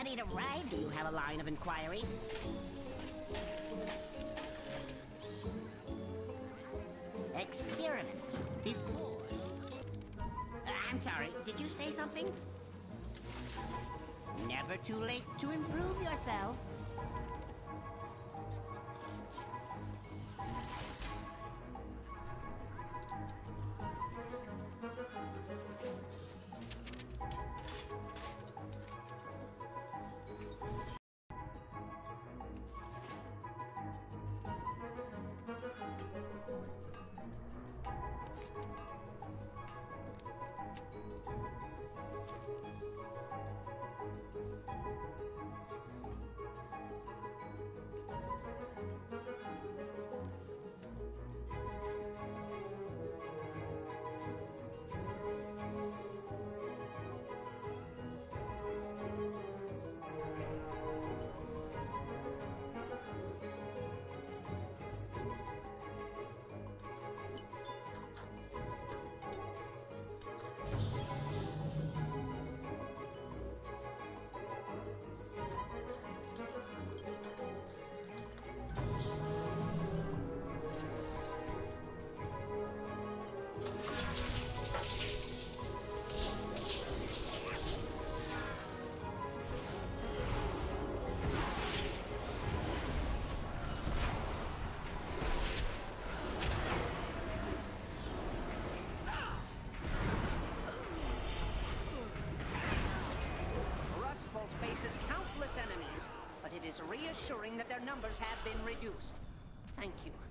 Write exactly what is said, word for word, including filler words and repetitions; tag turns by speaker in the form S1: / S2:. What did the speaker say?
S1: ready to ride? Do you have a line of inquiry? Experiment before. Uh, I'm sorry, did you say something? Never too late to improve yourself.
S2: Faces countless enemies, but it is reassuring that their numbers have been reduced. Thank you.